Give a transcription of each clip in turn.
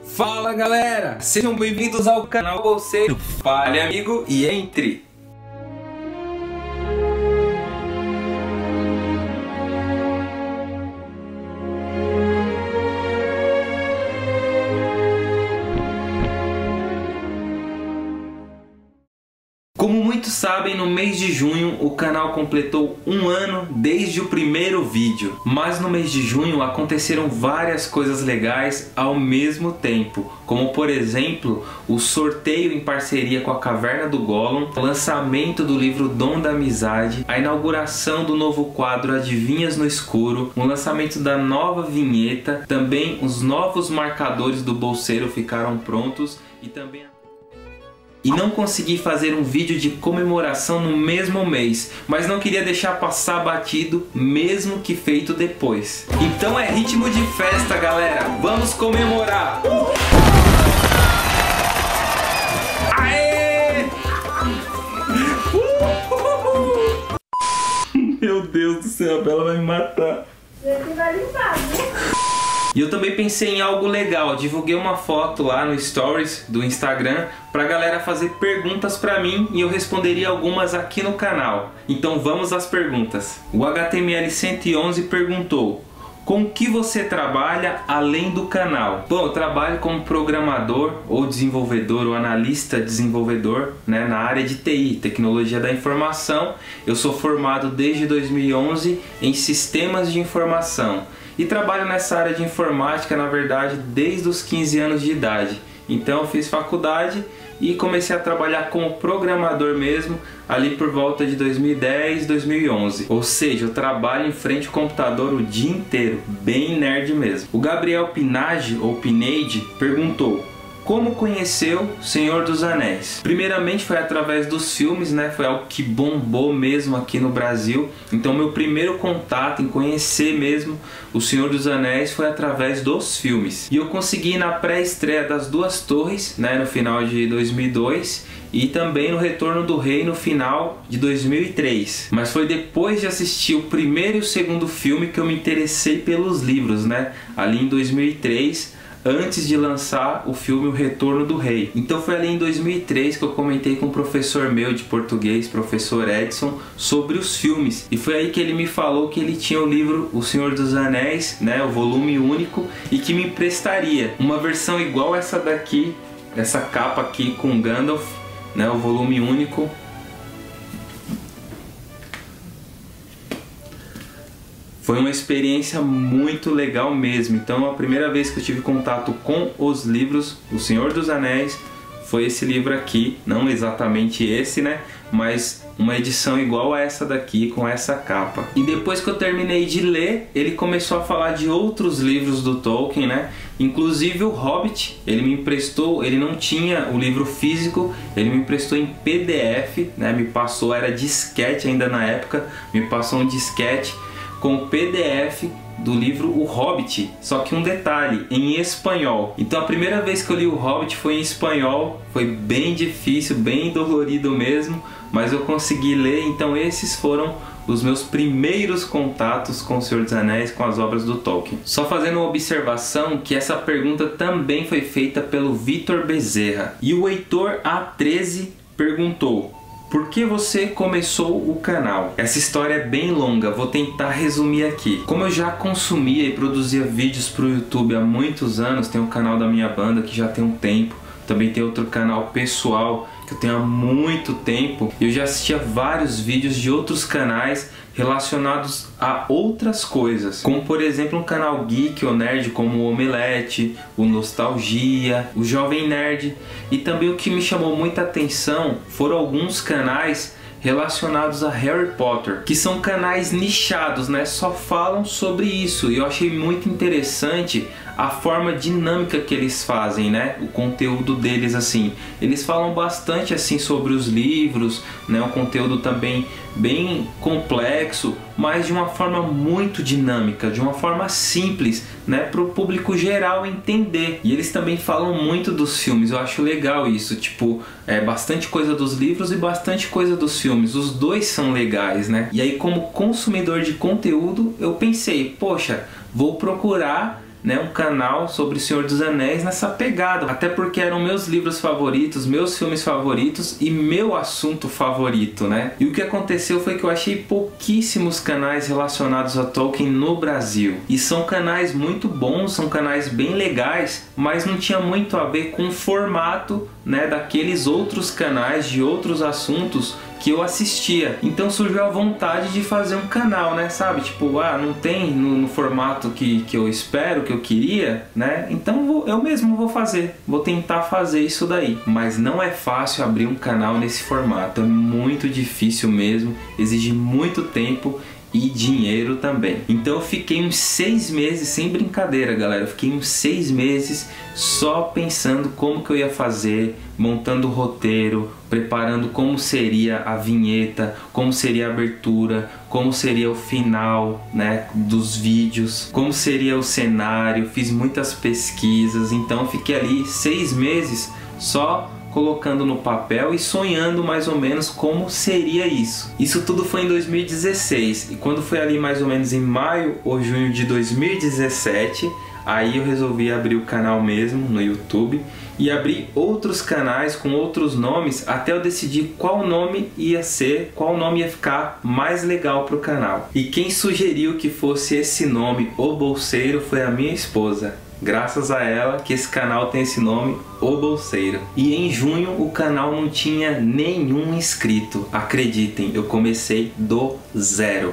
Fala galera, sejam bem-vindos ao canal Bolseiro. Fale amigo e entre! Como muitos sabem, no mês de junho o canal completou um ano desde o primeiro vídeo. Mas no mês de junho aconteceram várias coisas legais ao mesmo tempo, como por exemplo o sorteio em parceria com a Caverna do Gollum, o lançamento do livro Dom da Amizade, a inauguração do novo quadro Adivinhas no Escuro, o lançamento da nova vinheta, também os novos marcadores do Bolseiro ficaram prontos e não consegui fazer um vídeo de comemoração no mesmo mês, mas não queria deixar passar batido, mesmo que feito depois. Então é ritmo de festa, galera! Vamos comemorar! Aê! Meu Deus do céu, a Bela vai me matar. Você vai limpar, né? E eu também pensei em algo legal, divulguei uma foto lá no Stories do Instagram pra galera fazer perguntas pra mim e eu responderia algumas aqui no canal. Então vamos às perguntas. O HTML111 perguntou: com que você trabalha além do canal? Bom, eu trabalho como programador ou desenvolvedor ou analista desenvolvedor, né, na área de TI, Tecnologia da Informação. Eu sou formado desde 2011 em Sistemas de Informação. E trabalho nessa área de informática, na verdade, desde os 15 anos de idade. Então eu fiz faculdade e comecei a trabalhar como programador mesmo ali por volta de 2010, 2011. Ou seja, eu trabalho em frente ao computador o dia inteiro, bem nerd mesmo. O Gabriel Pinage, ou Pineide, perguntou: como conheceu Senhor dos Anéis? Primeiramente foi através dos filmes, né? Foi algo que bombou mesmo aqui no Brasil. Então meu primeiro contato em conhecer mesmo o Senhor dos Anéis foi através dos filmes. E eu consegui ir na pré-estreia das Duas Torres, né? No final de 2002. E também no Retorno do Rei no final de 2003. Mas foi depois de assistir o primeiro e o segundo filme que eu me interessei pelos livros, né? Ali em 2003. Antes de lançar o filme O Retorno do Rei. Então foi ali em 2003 que eu comentei com um professor meu de português, professor Edson, sobre os filmes. E foi aí que ele me falou que ele tinha o livro O Senhor dos Anéis, né, o volume único, e que me emprestaria uma versão igual essa daqui, essa capa aqui com Gandalf, né, o volume único. Foi uma experiência muito legal mesmo. Então a primeira vez que eu tive contato com os livros O Senhor dos Anéis foi esse livro aqui, não exatamente esse, né, mas uma edição igual a essa daqui, com essa capa. E depois que eu terminei de ler, ele começou a falar de outros livros do Tolkien, né, inclusive o Hobbit. Ele me emprestou, ele não tinha o livro físico, ele me emprestou em PDF, né, me passou, era disquete ainda na época, me passou um disquete com o PDF do livro O Hobbit, só que um detalhe, em espanhol. Então a primeira vez que eu li o Hobbit foi em espanhol, foi bem difícil, bem dolorido mesmo, mas eu consegui ler. Então esses foram os meus primeiros contatos com O Senhor dos Anéis, com as obras do Tolkien. Só fazendo uma observação que essa pergunta também foi feita pelo Vitor Bezerra. E o Heitor A13 perguntou: por que você começou o canal? Essa história é bem longa, vou tentar resumir aqui. Como eu já consumia e produzia vídeos para o YouTube há muitos anos, tem o canal da minha banda que já tem um tempo, também tem outro canal pessoal que eu tenho há muito tempo. Eu já assistia vários vídeos de outros canais relacionados a outras coisas, como por exemplo um canal geek ou nerd como o Omelete, o Nostalgia, o Jovem Nerd. E também o que me chamou muita atenção foram alguns canais relacionados a Harry Potter, que são canais nichados, né? Só falam sobre isso. E eu achei muito interessante a forma dinâmica que eles fazem, né? O conteúdo deles, assim, eles falam bastante assim sobre os livros, né? Um conteúdo também bem complexo, mas de uma forma muito dinâmica, de uma forma simples, né, para o público geral entender. E eles também falam muito dos filmes, eu acho legal isso, tipo, bastante coisa dos livros e bastante coisa dos filmes, os dois são legais, né? E aí, como consumidor de conteúdo, eu pensei, poxa, vou procurar né, um canal sobre o Senhor dos Anéis nessa pegada, até porque eram meus livros favoritos, meus filmes favoritos e meu assunto favorito, né? E o que aconteceu foi que eu achei pouquíssimos canais relacionados a Tolkien no Brasil, e são canais muito bons, são canais bem legais, mas não tinha muito a ver com o formato, né, daqueles outros canais de outros assuntos que eu assistia. Então surgiu a vontade de fazer um canal, né, sabe? Tipo, não tem no formato que eu espero, que eu queria, né? Então eu mesmo vou fazer, vou tentar fazer isso daí. Mas não é fácil abrir um canal nesse formato, é muito difícil mesmo, exige muito tempo e dinheiro também. Então eu fiquei uns 6 meses, sem brincadeira, galera, eu fiquei uns 6 meses só pensando como que eu ia fazer, montando o roteiro, preparando como seria a vinheta, como seria a abertura, como seria o final, né, dos vídeos, como seria o cenário. Fiz muitas pesquisas, então eu fiquei ali 6 meses só colocando no papel e sonhando mais ou menos como seria isso. Isso tudo foi em 2016, e quando foi ali mais ou menos em maio ou junho de 2017, aí eu resolvi abrir o canal mesmo no YouTube e abrir outros canais com outros nomes até eu decidir qual nome ia ser, qual nome ia ficar mais legal para o canal. E quem sugeriu que fosse esse nome, O Bolseiro, foi a minha esposa. Graças a ela que esse canal tem esse nome, O Bolseiro. E em junho o canal não tinha nenhum inscrito. Acreditem, eu comecei do zero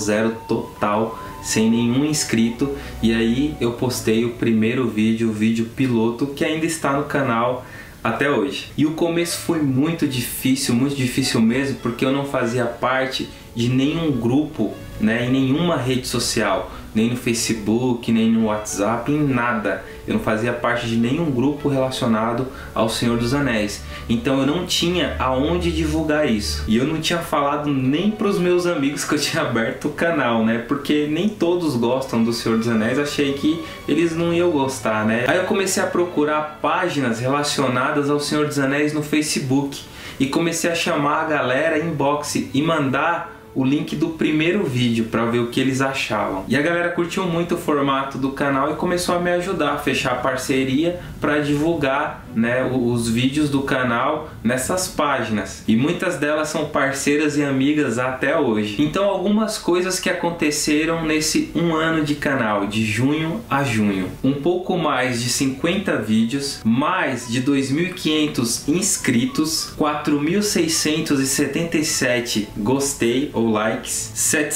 total, sem nenhum inscrito. E aí eu postei o primeiro vídeo, o vídeo piloto, que ainda está no canal até hoje. E o começo foi muito difícil mesmo, porque eu não fazia parte de nenhum grupo, né, em nenhuma rede social, nem no Facebook, nem no WhatsApp, em nada. Eu não fazia parte de nenhum grupo relacionado ao Senhor dos Anéis. Então eu não tinha aonde divulgar isso. E eu não tinha falado nem para os meus amigos que eu tinha aberto o canal, né? Porque nem todos gostam do Senhor dos Anéis. Achei que eles não iam gostar, né? Aí eu comecei a procurar páginas relacionadas ao Senhor dos Anéis no Facebook. E comecei a chamar a galera inbox e mandar o link do primeiro vídeo para ver o que eles achavam. E a galera curtiu muito o formato do canal e começou a me ajudar a fechar parceria para divulgar, né, os vídeos do canal nessas páginas. E muitas delas são parceiras e amigas até hoje. Então algumas coisas que aconteceram nesse 1 ano de canal, de junho a junho. Um pouco mais de 50 vídeos, mais de 2.500 inscritos, 4.677 gostei ou likes,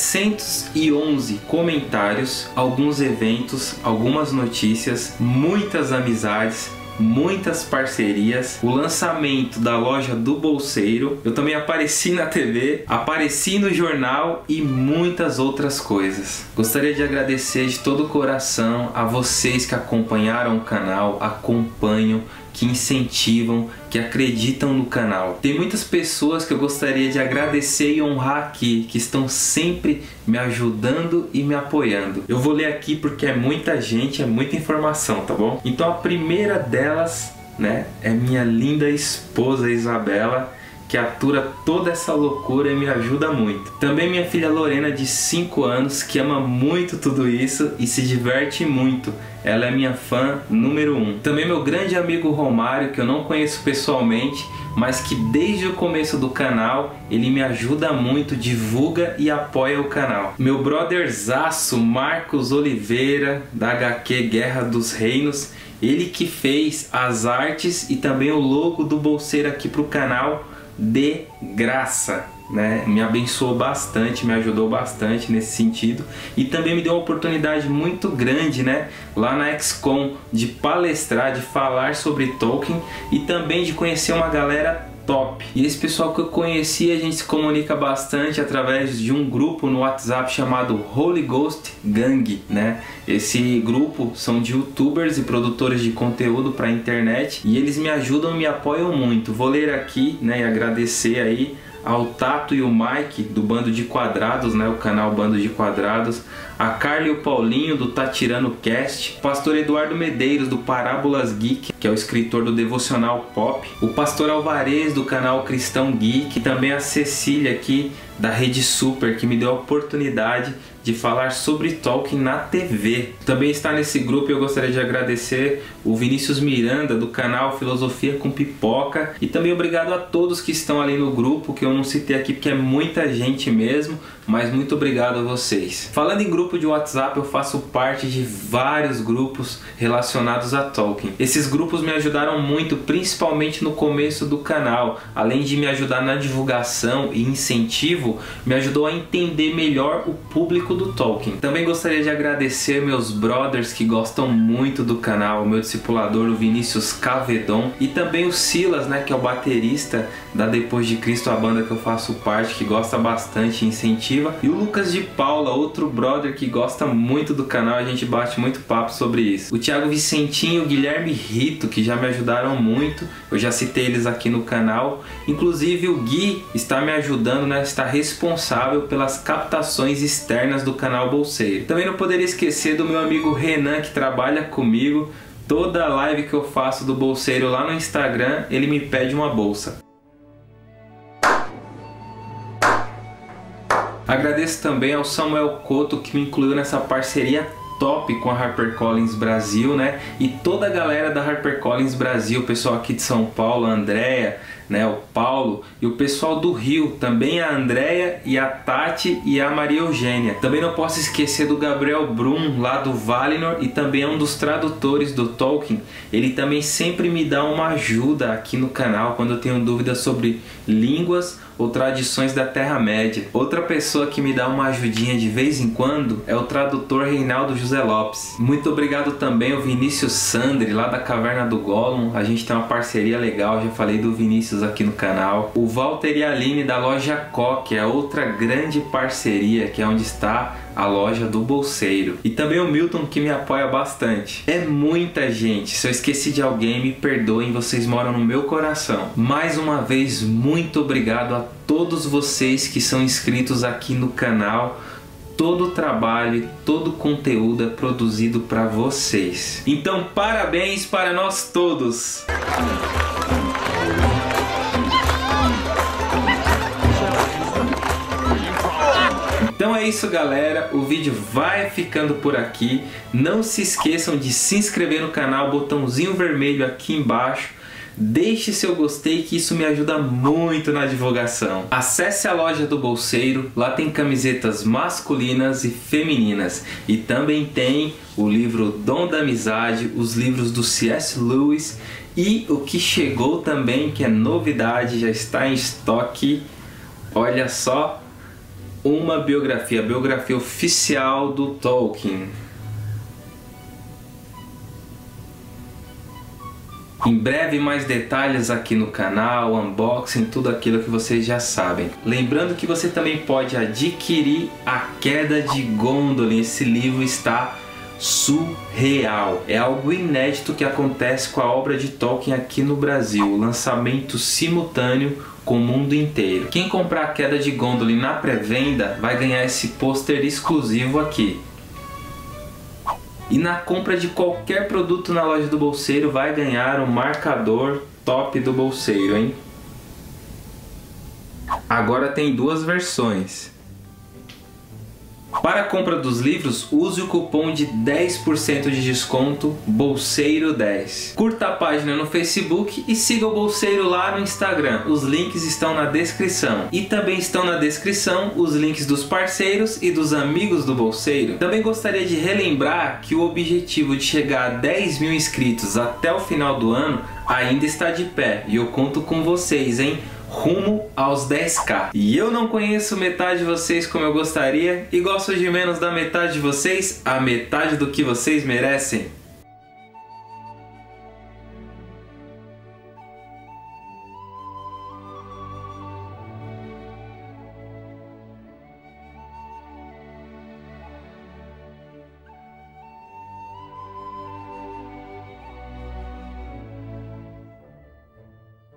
711 comentários, alguns eventos, algumas notícias, muitas amizades, muitas parcerias, o lançamento da loja do Bolseiro, eu também apareci na TV, apareci no jornal e muitas outras coisas. Gostaria de agradecer de todo o coração a vocês que acompanharam o canal, acompanham, que incentivam, que acreditam no canal. Tem muitas pessoas que eu gostaria de agradecer e honrar aqui, que estão sempre me ajudando e me apoiando. Eu vou ler aqui porque é muita gente, é muita informação, tá bom? Então a primeira delas, né, é minha linda esposa Isabela, que atura toda essa loucura e me ajuda muito. Também minha filha Lorena, de 5 anos, que ama muito tudo isso e se diverte muito. Ela é minha fã número 1. Também meu grande amigo Romário, que eu não conheço pessoalmente, mas que desde o começo do canal ele me ajuda muito, divulga e apoia o canal. Meu brotherzaço Marcos Oliveira, da HQ Guerra dos Reinos, ele que fez as artes e também o logo do Bolseiro aqui pro canal de graça, né? Me abençoou bastante, me ajudou bastante nesse sentido e também me deu uma oportunidade muito grande, né, lá na XCOM, de palestrar, de falar sobre Tolkien e também de conhecer uma galera top. E esse pessoal que eu conheci, a gente se comunica bastante através de um grupo no WhatsApp chamado Holy Ghost Gang, né? Esse grupo são de youtubers e produtores de conteúdo para a internet e eles me ajudam e me apoiam muito. Vou ler aqui, né, e agradecer aí ao Tato e o Mike do Bando de Quadrados, né, o canal Bando de Quadrados, a Carla e o Paulinho do Tá Tirando Cast, o pastor Eduardo Medeiros do Parábolas Geek, que é o escritor do Devocional Pop, o pastor Alvarez do canal Cristão Geek, e também a Cecília aqui da Rede Super, que me deu a oportunidade de falar sobre Tolkien na TV. Também está nesse grupo, eu gostaria de agradecer o Vinícius Miranda do canal Filosofia com Pipoca, e também obrigado a todos que estão ali no grupo, que eu não citei aqui porque é muita gente mesmo, mas muito obrigado a vocês. Falando em grupo de WhatsApp, eu faço parte de vários grupos relacionados a Tolkien. Esses grupos me ajudaram muito, principalmente no começo do canal. Além de me ajudar na divulgação e incentivo, me ajudou a entender melhor o público do Tolkien. Também gostaria de agradecer meus brothers que gostam muito do canal, o meu discipulador, o Vinícius Cavedon, e também o Silas, né, que é o baterista da Depois de Cristo, a banda que eu faço parte, que gosta bastante e incentiva, e o Lucas de Paula, outro brother que gosta muito do canal, a gente bate muito papo sobre isso. O Thiago Vicentinho e o Guilherme Rito, que já me ajudaram muito, eu já citei eles aqui no canal. Inclusive o Gui está me ajudando, né, está responsável pelas captações externas do canal Bolseiro. Também não poderia esquecer do meu amigo Renan, que trabalha comigo. Toda live que eu faço do Bolseiro lá no Instagram, ele me pede uma bolsa. Agradeço também ao Samuel Couto, que me incluiu nessa parceria top com a HarperCollins Brasil, né? E toda a galera da HarperCollins Brasil, o pessoal aqui de São Paulo, a Andréia, né, o Paulo, e o pessoal do Rio, também a Andréia e a Tati e a Maria Eugênia. Também não posso esquecer do Gabriel Brum, lá do Valinor, e também é um dos tradutores do Tolkien. Ele também sempre me dá uma ajuda aqui no canal quando eu tenho dúvidas sobre línguas ou tradições da Terra-média. Outra pessoa que me dá uma ajudinha de vez em quando é o tradutor Reinaldo José Lopes. Muito obrigado também ao Vinícius Sandri, lá da Caverna do Gollum. A gente tem uma parceria legal, já falei do Vinícius aqui no canal. O Walter e a Aline da loja Co, que é outra grande parceria, que é onde está a loja do Bolseiro. E também o Milton, que me apoia bastante. É muita gente, se eu esqueci de alguém, me perdoem, vocês moram no meu coração. Mais uma vez, muito obrigado a todos vocês que são inscritos aqui no canal. Todo o trabalho, todo o conteúdo é produzido para vocês. Então, parabéns para nós todos! Então é isso, galera, o vídeo vai ficando por aqui. Não se esqueçam de se inscrever no canal, botãozinho vermelho aqui embaixo. Deixe seu gostei, que isso me ajuda muito na divulgação. Acesse a loja do Bolseiro, lá tem camisetas masculinas e femininas. E também tem o livro Dom da Amizade, os livros do C.S. Lewis. E o que chegou também, que é novidade, já está em estoque. Olha só, uma biografia, a biografia oficial do Tolkien. Em breve mais detalhes aqui no canal, unboxing, tudo aquilo que vocês já sabem. Lembrando que você também pode adquirir A Queda de Gondolin. Esse livro está surreal. É algo inédito que acontece com a obra de Tolkien aqui no Brasil. Lançamento simultâneo com o mundo inteiro. Quem comprar A Queda de Gondolin na pré-venda vai ganhar esse pôster exclusivo aqui. E na compra de qualquer produto na loja do Bolseiro vai ganhar um marcador top do Bolseiro, hein? Agora tem duas versões. Para a compra dos livros, use o cupom de 10% de desconto Bolseiro10. Curta a página no Facebook e siga o Bolseiro lá no Instagram. Os links estão na descrição. E também estão na descrição os links dos parceiros e dos amigos do Bolseiro. Também gostaria de relembrar que o objetivo de chegar a 10 mil inscritos até o final do ano ainda está de pé. E eu conto com vocês, hein? Rumo aos 10k. E eu não conheço metade de vocês como eu gostaria, e gosto de menos da metade de vocês a metade do que vocês merecem.